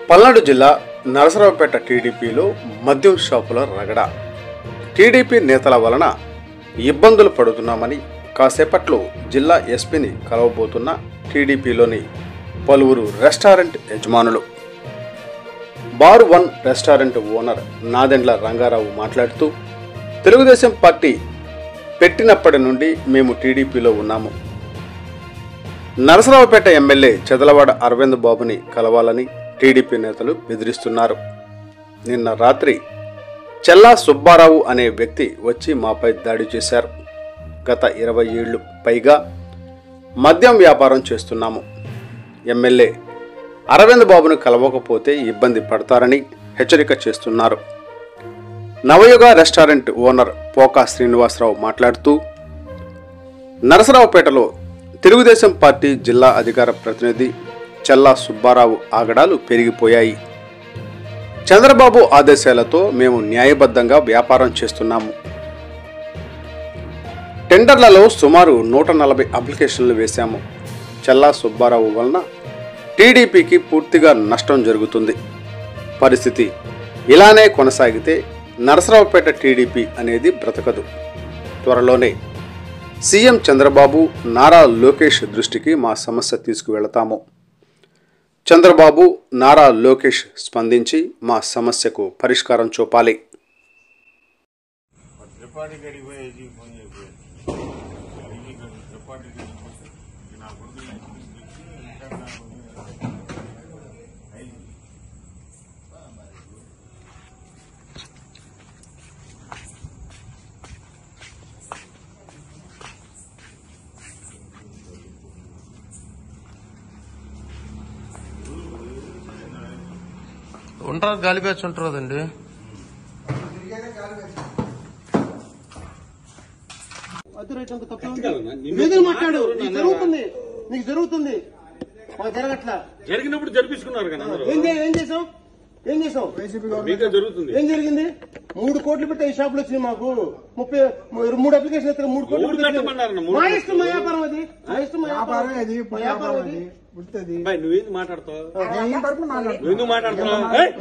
పల్నాడు జిల్లా నరసరావుపేట టీడీపీలో మద్యం షాపుల రగడ. టీడీపీ నేతల వలన ఇబ్బందులు పడుతున్నామని కాసేపట్లో జిల్లా ఎస్పీని కలవబోతున్న టీడీపీలోని పలువురు రెస్టారెంట్ యజమానులు. Bar 1 restaurant owner Nadendla Rangarao మాట్లాడుతూ, తెలుగుదేశం పార్టీ పెట్టినప్పటి నుండి మేము టీడీపీలో ఉన్నాము. నరసరావుపేట ఎమ్మెల్యే చెదలవాడ అరవింద్ బాబుని కలవాలని టీడీపీ నేతలు బెదిరిస్తున్నారు. నిన్న రాత్రి చెల్లా సుబ్బారావు అనే వ్యక్తి వచ్చి మాపై దాడి చేశారు. గత 20 ఏళ్లు పైగా మద్యం వ్యాపారం చేస్తున్నాము. ఎమ్మెల్యే అరవింద్ బాబును కలవకపోతే ఇబ్బంది పడతారని హెచ్చరిక చేస్తున్నారు. నవయుగ రెస్టారెంట్ ఓనర్ పోకా శ్రీనివాసరావు మాట్లాడుతూ, నరసరావుపేటలో తెలుగుదేశం పార్టీ జిల్లా అధికార ప్రతినిధి చెల్లా సుబ్బారావు ఆగడాలు పెరిగిపోయాయి. చంద్రబాబు ఆదేశాలతో మేము న్యాయబద్ధంగా వ్యాపారం చేస్తున్నాము. టెండర్లలో సుమారు 140 అప్లికేషన్లు వేశాము. చెల్లా సుబ్బారావు వలన టీడీపీకి పూర్తిగా నష్టం జరుగుతుంది. పరిస్థితి ఇలానే కొనసాగితే నరసరావుపేట టీడీపీ అనేది బ్రతకదు. త్వరలోనే సీఎం చంద్రబాబు, నారా లోకేష్ దృష్టికి మా సమస్య తీసుకువెళతాము. చంద్రబాబు, నారా లోకేష్ స్పందించి మా సమస్యకు పరిష్కారం చూపాలి. ఉంటారు, గాలి బ్యాచ్ ఉంటారు కదండి. మాట్లాడు, నీకు జరుగుతుంది జరగట్లా. జరిగినప్పుడు జరిపించుకున్నారు కదా. ఏం చేసావు? ఏం జరిగింది? 3 కోట్లు పెట్టి 5 షాపులు వచ్చినాయి. మాకు 3 అప్లికేషన్ అయితే 3 కోట్లు. మా ఇష్టం, మా వ్యాపారం అది. మా ఇష్టం, మా వ్యాపారం అది. నువ్వేంది మాట్లాడతావు? నువ్వు మాట్లాడుతున్నావు?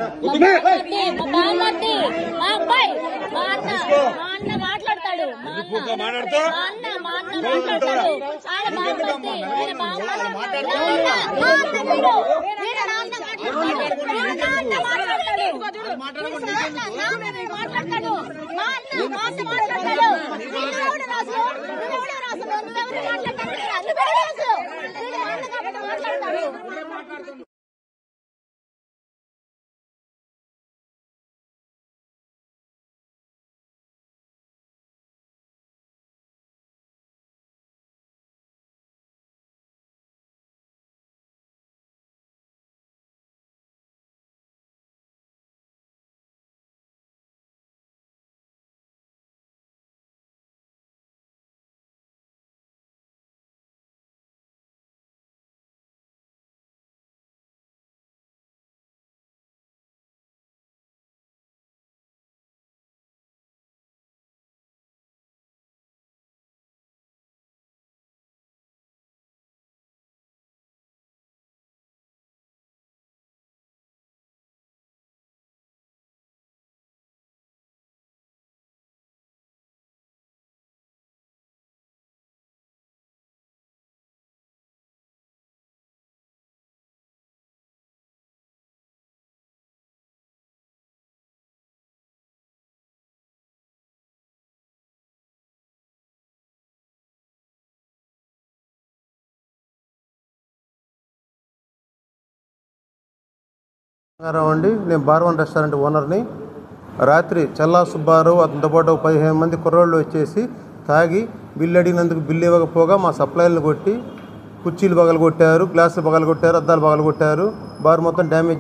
అండి, నేను బార్ 1 రెస్టారెంట్ ఓనర్ని. రాత్రి చెల్లా సుబ్బారావు అతనితో పాటు 15 మంది కుర్రోళ్ళు వచ్చేసి తాగి బిల్లు అడిగినందుకు బిల్లు ఇవ్వకపోగా మా సప్లైలను కొట్టి కుర్చీలు పగలగొట్టారు, గ్లాసులు పగలగొట్టారు, అద్దాలు పగలగొట్టారు, బార్ మొత్తం డ్యామేజ్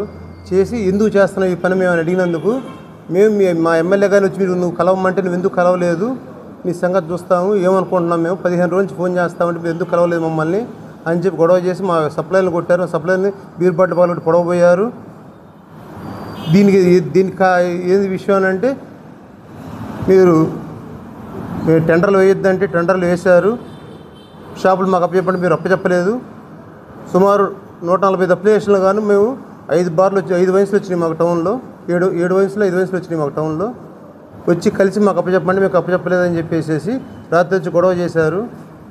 చేసి ఎందుకు చేస్తున్నావు ఈ పని మేము అడిగినందుకు, మా ఎమ్మెల్యే గారిని వచ్చి నువ్వు కలవమంటే నువ్వు ఎందుకు కలవలేదు, నీ సంగతి చూస్తాము, ఏమనుకుంటున్నాం మేము 15 రోజుల నుంచి ఫోన్ చేస్తామంటే మీరు ఎందుకు కలవలేదు మమ్మల్ని అని చెప్పి గొడవ చేసి మా సప్లైలను కొట్టారు. సప్లైని బీర్ బాటిల్ పగలగొట్టి పొడవబోయారు. దీనికి ఏది విషయం అంటే, మీరు టెండర్లు వేయొద్దంటే టెండర్లు వేశారు. షాపులు మాకు అప్పచెప్పండి, మీరు అప్పచెప్పలేదు. సుమారు 140 అప్లికేషన్లు కానీ మేము 5 బార్లు వచ్చి 5 వయసులు వచ్చినాయి మాకు టౌన్లో, 7 వయసులో 5 వయసులు వచ్చినాయి మాకు టౌన్లో. వచ్చి కలిసి మాకు అప్పచెప్పండి, మీకు అప్పచెప్పలేదని చెప్పేసి రాత్రి వచ్చి గొడవ చేశారు.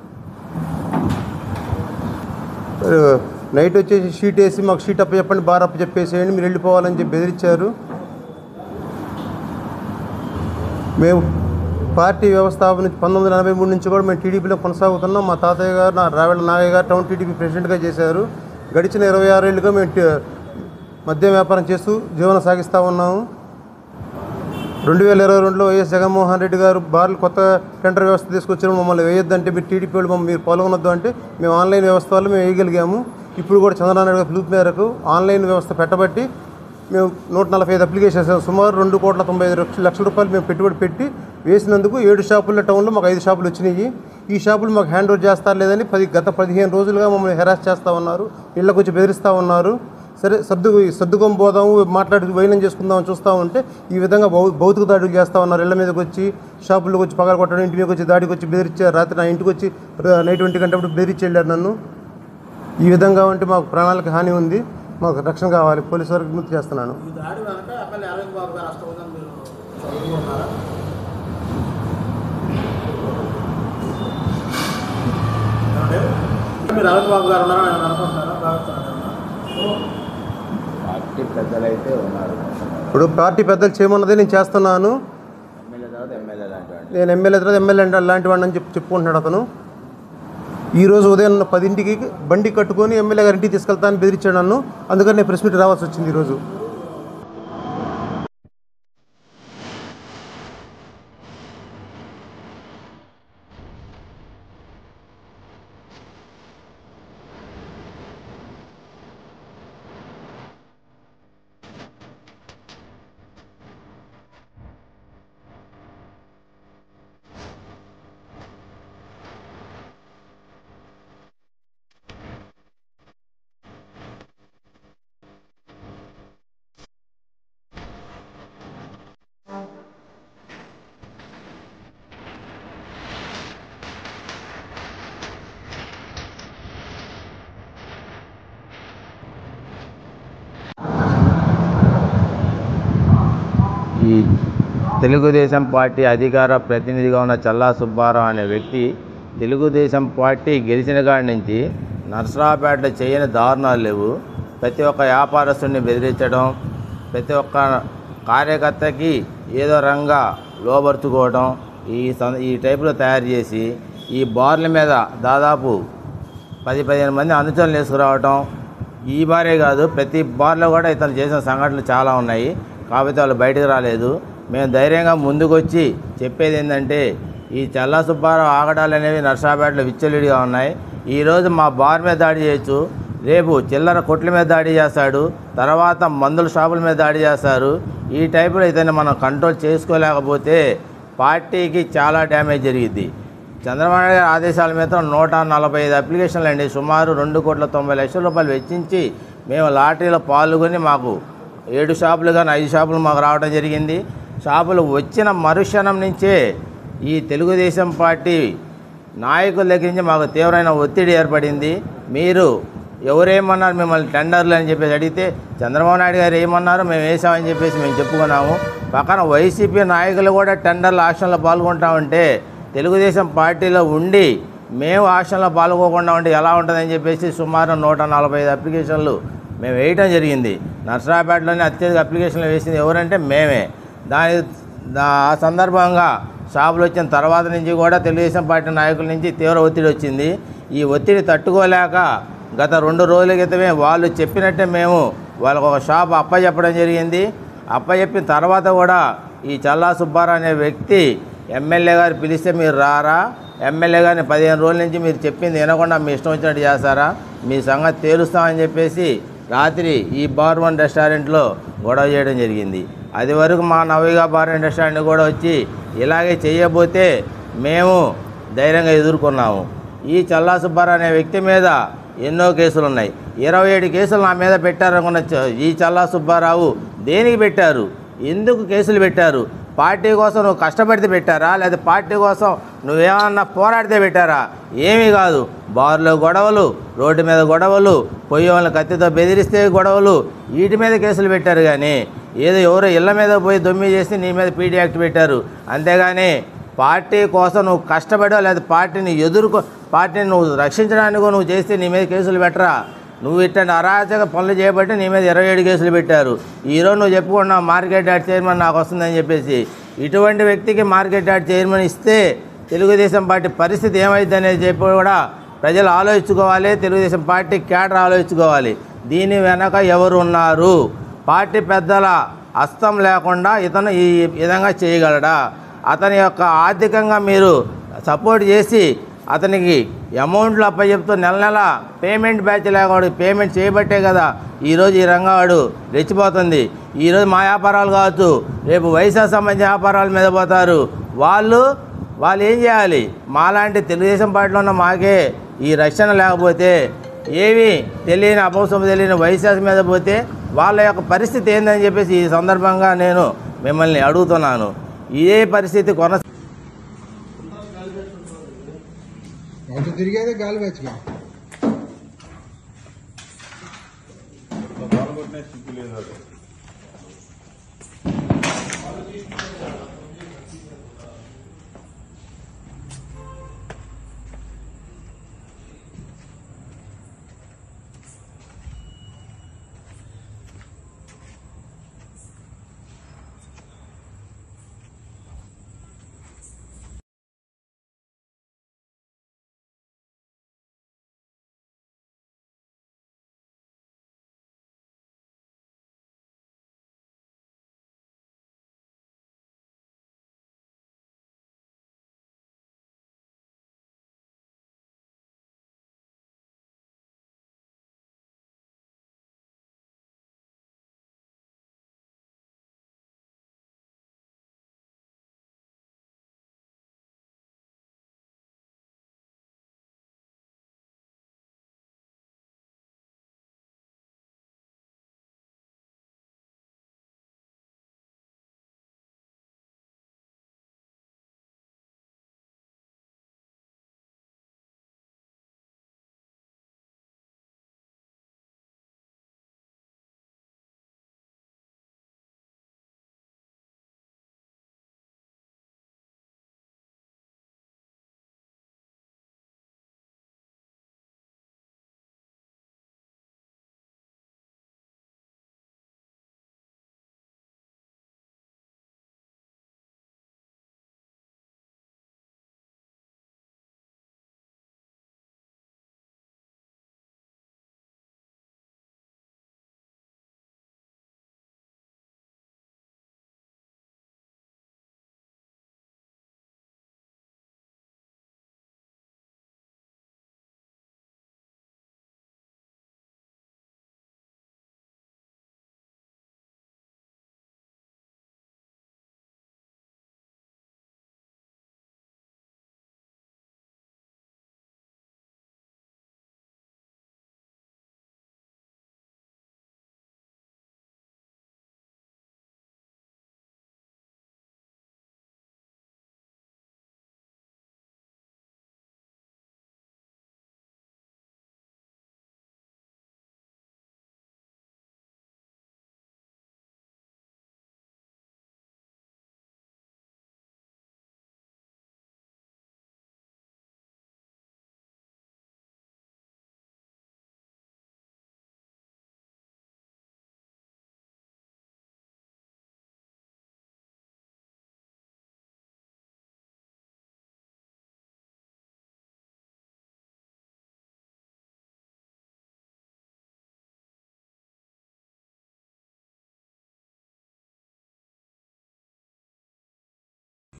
నైట్ వచ్చేసి షీట్ వేసి మాకు షీట్ అప్పచెప్పండి, బార్ అప్పచెప్పేసేయండి, మీరు వెళ్ళిపోవాలని చెప్పి బెదిరించారు. మేము పార్టీ వ్యవస్థాపన నుంచి 1983 నుంచి కూడా మేము టీడీపీలో కొనసాగుతున్నాం. మా తాతయ్య గారు రావెళ్ళ నాగయ్య గారు టౌన్ టీడీపీ ప్రెసిడెంట్గా చేశారు. గడిచిన 26 ఏళ్ళుగా మేము మద్యం వ్యాపారం చేస్తూ జీవనం సాగిస్తూ ఉన్నాము. 2022లో వైఎస్ జగన్మోహన్ రెడ్డి గారు బార్లు కొత్త టెండర్ వ్యవస్థ తీసుకొచ్చిన మమ్మల్ని వేయొద్దంటే మీరు టీడీపీ వాళ్ళు మీరు పాల్గొనొద్దు అంటే మేము ఆన్లైన్ వ్యవస్థ వల్ల మేము వేయగలిగాము. ఇప్పుడు కూడా చంద్రబాబు నాయుడు గారి పిలుపు మేరకు ఆన్లైన్ వ్యవస్థ పెట్టబట్టి మేము 145 అప్లికేషన్స్ సుమారు 2,95,00,000 రూపాయలు మేము పెట్టుబడి పెట్టి వేసినందుకు 7 షాపుల టౌన్లో మాకు 5 షాపులు వచ్చినాయి. ఈ షాపులు మాకు హ్యాండ్ ఓవర్ చేస్తారు లేదని గత 15 రోజులుగా మమ్మల్ని హెరాస్ చేస్తూ ఉన్నారు, ఇళ్ళకు వచ్చి బెదిరిస్తూ ఉన్నారు. సరే సర్దుకొని పోదాము, మాట్లాడి వైనం చేసుకుందామని చూస్తూ ఉంటే ఈ విధంగా భౌతిక దాడులు చేస్తూ ఉన్నారు. ఇళ్ళ మీదకి వచ్చి షాపులకు వచ్చి పగల కొట్టడం, ఇంటి మీదకి వచ్చి దాడికి వచ్చి బెదిరించారు. రాత్రి నా ఇంటికి వచ్చి నైట్ 20 గంటప్పుడు బెదిరించి వెళ్ళారు నన్ను. ఈ విధంగా ఉంటే మాకు ప్రాణాలకు హాని ఉంది, మాకు రక్షణ కావాలి, పోలీసు వారికి విజ్ఞప్తి చేస్తున్నాను. పార్టీ పెద్దలైతే ఉన్నారు. ఇప్పుడు పార్టీ పెద్దలు చేయమన్నదే నేను చేస్తున్నాను. నేను ఎమ్మెల్యే తర్వాత ఎమ్మెల్యే లాంటి వాడిని అని చెప్పుకుంటున్నాడు అతను. ఈరోజు ఉదయం 10ంటికి బండి కట్టుకొని ఎమ్మెల్యే గారి ఇంటికి తీసుకెళ్తానని బెదిరించాడు నన్ను. అందుకని నేను ప్రెస్ మీట్ రావాల్సి వచ్చింది ఈరోజు. ఈ తెలుగుదేశం పార్టీ అధికార ప్రతినిధిగా ఉన్న చల్లా సుబ్బారావు అనే వ్యక్తి తెలుగుదేశం పార్టీ గెలిచిన కాడి నుంచి నర్సరావుపేటలో చేయని దారుణాలు లేవు. ప్రతి ఒక్క వ్యాపారస్తుడిని బెదిరించడం, ప్రతి ఒక్క కార్యకర్తకి ఏదో రంగా లోబర్చుకోవడం, ఈ టైపులో తయారు చేసి ఈ బార్ల మీద దాదాపు 10-15 మంది అనుచరులు వేసుకురావటం. ఈ బారే కాదు, ప్రతి బార్లో కూడా ఇతను చేసిన సంఘటనలు చాలా ఉన్నాయి. కాకపోతే వాళ్ళు బయటకు రాలేదు. మేము ధైర్యంగా ముందుకు వచ్చి చెప్పేది ఏంటంటే, ఈ చల్లా సుబ్బారావు ఆగడాలు అనేవి నర్సరావుపేటలో విచ్చలవిడిగా ఉన్నాయి. ఈరోజు మా బార్ మీద దాడి చేయొచ్చు, రేపు చిల్లర కొట్ల మీద దాడి చేస్తాడు, తర్వాత మందుల షాపుల మీద దాడి చేస్తారు. ఈ టైపులో ఇతన్ని మనం కంట్రోల్ చేసుకోలేకపోతే పార్టీకి చాలా డ్యామేజ్ జరిగింది. చంద్రబాబు నాయుడు గారి ఆదేశాల మీద 145 అప్లికేషన్లు అండి, సుమారు 2,90,00,000 రూపాయలు వెచ్చించి మేము లాటరీలో పాల్గొని మాకు 7 షాపులు కానీ 5 షాపులు మాకు రావడం జరిగింది. షాపులు వచ్చిన మరుక్షణం నుంచే ఈ తెలుగుదేశం పార్టీ నాయకుల దగ్గర నుంచి మాకు తీవ్రమైన ఒత్తిడి ఏర్పడింది. మీరు ఎవరేమన్నారు మిమ్మల్ని టెండర్లు అని చెప్పేసి అడిగితే చంద్రబాబు నాయుడు గారు ఏమన్నారు, మేము వేసామని చెప్పేసి మేము చెప్పుకున్నాము. పక్కన వైసీపీ నాయకులు కూడా టెండర్ల ఆక్షన్లో పాల్గొంటామంటే తెలుగుదేశం పార్టీలో ఉండి మేము ఆక్షన్లో పాల్గొకుండా ఉండి ఎలా ఉంటుందని చెప్పేసి సుమారు 145 అప్లికేషన్లు మేము వేయటం జరిగింది. నర్సరావుపేటలోనే అత్యధిక అప్లికేషన్లు వేసింది ఎవరంటే మేమే. ఆ సందర్భంగా షాపులు వచ్చిన తర్వాత నుంచి కూడా తెలుగుదేశం పార్టీ నాయకుల నుంచి తీవ్ర ఒత్తిడి వచ్చింది. ఈ ఒత్తిడి తట్టుకోలేక గత 2 రోజుల క్రితమే వాళ్ళు చెప్పినట్టే మేము వాళ్ళకు ఒక షాప్ అప్పచెప్పడం జరిగింది. అప్పచెప్పిన తర్వాత కూడా ఈ చల్లా సుబ్బారావు అనే వ్యక్తి ఎమ్మెల్యే గారు పిలిస్తే మీరు రారా, ఎమ్మెల్యే గారిని 15 రోజుల నుంచి మీరు చెప్పింది వినకుండా మీ ఇష్టం వచ్చినట్టు చేస్తారా, మీ సంగతి తేలుస్తామని చెప్పేసి రాత్రి ఈ బార్ 1 రెస్టారెంట్లో గొడవ చేయడం జరిగింది. అది వరకు మా నవీగా బార్ అండ్ రెస్టారెంట్ కూడా వచ్చి ఇలాగే చేయబోతే మేము ధైర్యంగా ఎదుర్కొన్నాము. ఈ చల్లా సుబ్బారావు అనే వ్యక్తి మీద ఎన్నో కేసులు ఉన్నాయి. 27 కేసులు నా మీద పెట్టారనుకున్న ఈ చల్లా సుబ్బారావు దేనికి పెట్టారు, ఎందుకు కేసులు పెట్టారు, పార్టీ కోసం నువ్వు కష్టపడితే పెట్టారా, లేదా పార్టీ కోసం నువ్వేమన్నా పోరాడితే పెట్టారా? ఏమీ కాదు. బార్లో గొడవలు, రోడ్డు మీద గొడవలు, పొయ్యి వాళ్ళని కత్తితో బెదిరిస్తే గొడవలు, వీటి మీద కేసులు పెట్టారు. కానీ ఏదో ఎవరో ఇళ్ళ మీద పోయి దొమ్మి చేసి నీ మీద పీడీ యాక్ట్ పెట్టారు. అంతేగాని పార్టీ కోసం నువ్వు కష్టపడో లేదా పార్టీని పార్టీని నువ్వు రక్షించడానికి నువ్వు చేస్తే నీ మీద కేసులు పెట్టరా? నువ్వు ఇట్లాంటి అరాచక పనులు చేయబట్టి నీ మీద 27 కేసులు పెట్టారు. ఈరోజు నువ్వు చెప్పుకున్నావు మార్కెట్ యార్డ్ చైర్మన్ నాకు వస్తుందని చెప్పేసి. ఇటువంటి వ్యక్తికి మార్కెట్ యార్డ్ చైర్మన్ ఇస్తే తెలుగుదేశం పార్టీ పరిస్థితి ఏమైంది అనేది చెప్పి కూడా ప్రజలు ఆలోచించుకోవాలి. తెలుగుదేశం పార్టీ క్యాడర్ ఆలోచించుకోవాలి. దీని వెనక ఎవరు ఉన్నారు? పార్టీ పెద్దల హస్తం లేకుండా ఇతను ఈ విధంగా చేయగలడా? అతని యొక్క ఆర్థికంగా మీరు సపోర్ట్ చేసి అతనికి అమౌంట్లు అప్పచెప్తూ నెల పేమెంట్ బ్యాచ్ లేకుండా పేమెంట్ చేయబట్టే కదా ఈరోజు ఈ రంగవాడు రెచ్చిపోతుంది. ఈరోజు మా వ్యాపారాలు కావచ్చు, రేపు వైఎస్ఆర్ సంబంధించిన వ్యాపారాల మీద పోతారు. వాళ్ళు ఏం చేయాలి? మాలాంటి తెలుగుదేశం పార్టీలో ఉన్న మాకే ఈ రక్షణ లేకపోతే, ఏమీ తెలియని అపౌసం తెలియని వైఎస్ఆర్ మీద పోతే వాళ్ళ యొక్క పరిస్థితి ఏందని చెప్పేసి ఈ సందర్భంగా నేను మిమ్మల్ని అడుగుతున్నాను. ఇదే పరిస్థితి తిరిగేదే గాలి బ్యాచ్గా